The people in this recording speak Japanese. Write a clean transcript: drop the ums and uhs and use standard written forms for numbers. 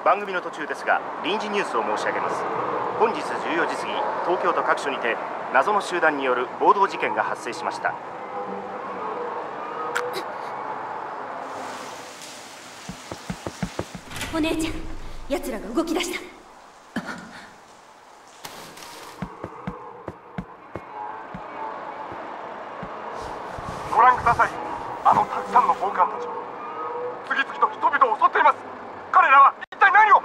番組の途中ですが臨時ニュースを申し上げます。本日14時過ぎ、東京都各所にて謎の集団による暴動事件が発生しました。 お姉ちゃん、奴らが動き出した。 ご覧ください。あのたくさんの暴漢たち、次々と人々を襲っています。彼らは一体何を。